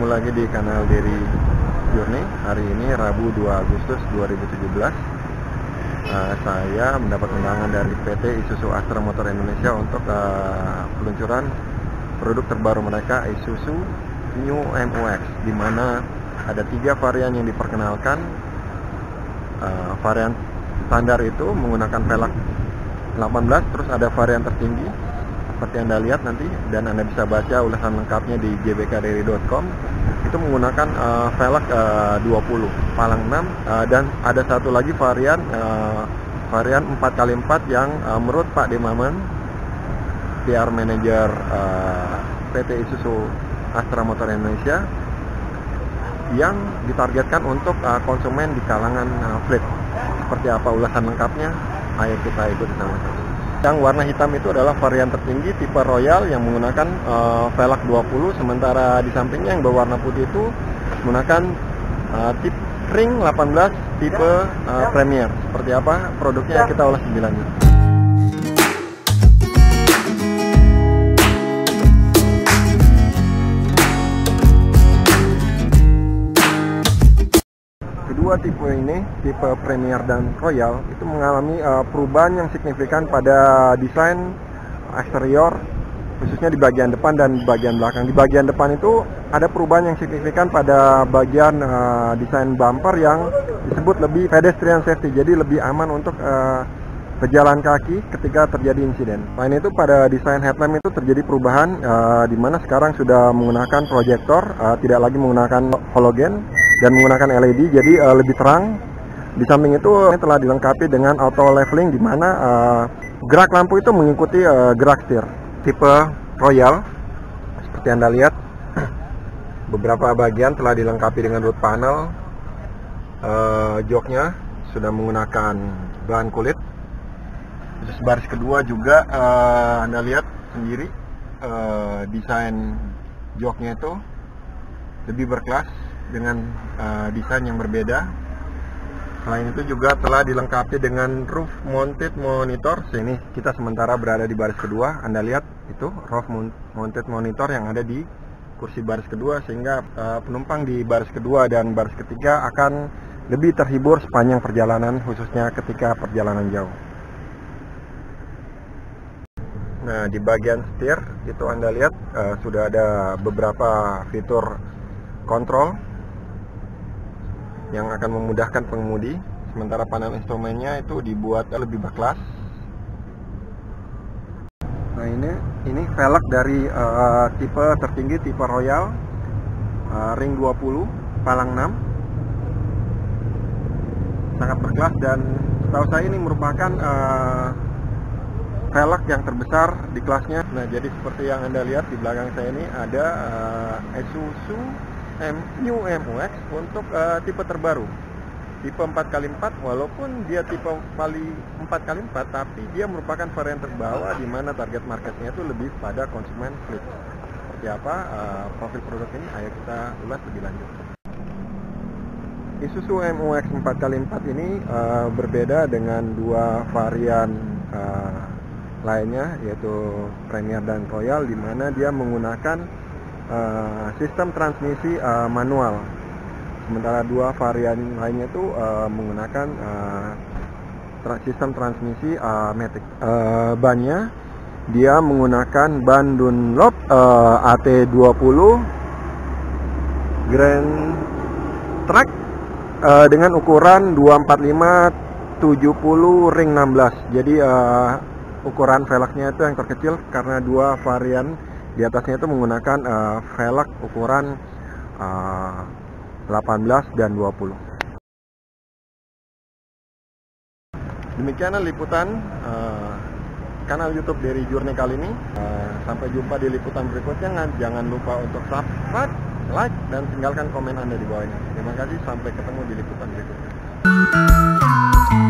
lagi di kanal Dery Journey. Hari ini Rabu 2 Agustus 2017. Saya mendapat undangan dari PT Isuzu Astra Motor Indonesia untuk peluncuran produk terbaru mereka, Isuzu New MU-X, di mana ada 3 varian yang diperkenalkan. Varian standar itu menggunakan velg 18, terus ada varian tertinggi seperti Anda lihat nanti, dan Anda bisa baca ulasan lengkapnya di gbkdery.com. Itu menggunakan velg 20 palang 6, dan ada satu lagi varian 4x4 yang menurut Pak Demaman, PR Manager PT Isuzu Astra Motor Indonesia, yang ditargetkan untuk konsumen di kalangan fleet. Seperti apa ulasan lengkapnya? Ayo kita ikuti sama-sama. Yang warna hitam itu adalah varian tertinggi tipe Royal yang menggunakan velg 20, sementara di sampingnya yang berwarna putih itu menggunakan tipe ring 18 tipe Premier. Seperti apa produknya, kita ulas lebih lanjut. Kedua tipe ini, tipe Premier dan Royal, itu mengalami perubahan yang signifikan pada desain eksterior, khususnya di bagian depan dan bagian belakang. Di bagian depan itu ada perubahan yang signifikan pada bagian desain bumper yang disebut lebih pedestrian safety, jadi lebih aman untuk pejalan kaki ketika terjadi insiden. Selain itu, pada desain headlamp itu terjadi perubahan, di mana sekarang sudah menggunakan proyektor, tidak lagi menggunakan halogen dan menggunakan LED, jadi lebih terang. Di samping itu telah dilengkapi dengan auto leveling, di mana gerak lampu itu mengikuti gerak setir. Tipe Royal, seperti Anda lihat, beberapa bagian telah dilengkapi dengan root panel. Joknya sudah menggunakan bahan kulit. Terus baris kedua juga Anda lihat sendiri, desain joknya itu lebih berkelas dengan desain yang berbeda. Selain itu juga telah dilengkapi dengan roof mounted monitor. Ini kita sementara berada di baris kedua. Anda lihat itu roof mounted monitor yang ada di kursi baris kedua, sehingga penumpang di baris kedua dan baris ketiga akan lebih terhibur sepanjang perjalanan, khususnya ketika perjalanan jauh. Nah, di bagian setir itu Anda lihat sudah ada beberapa fitur kontrol yang akan memudahkan pengemudi, sementara panel instrumennya itu dibuat lebih berkelas. Nah, ini velg dari tipe tertinggi, tipe Royal, ring 20 palang 6, sangat berkelas, dan setahu saya ini merupakan velg yang terbesar di kelasnya. Nah, jadi seperti yang Anda lihat di belakang saya ini ada Isuzu New MU-X untuk tipe terbaru, tipe 4x4. Walaupun dia tipe 4x4, tapi dia merupakan varian terbawah, di mana target marketnya itu lebih pada konsumen fleet. Seperti apa profil produk ini? Ayo kita ulas lebih lanjut. Isuzu MU-X 4x4 ini berbeda dengan 2 varian lainnya, yaitu Premier dan Royal, di mana dia menggunakan sistem transmisi manual, sementara 2 varian lainnya itu menggunakan sistem transmisi matic. Bannya dia menggunakan ban Dunlop AT20 Grand Track dengan ukuran 245/70 ring 16. Jadi ukuran velgnya itu yang terkecil, karena 2 varian di atasnya itu menggunakan velg ukuran 18 dan 20. Demikian liputan kanal YouTube Dery Journey kali ini. Sampai jumpa di liputan berikutnya. Jangan lupa untuk subscribe, like, dan tinggalkan komen Anda di bawah ini. Terima kasih, sampai ketemu di liputan berikutnya.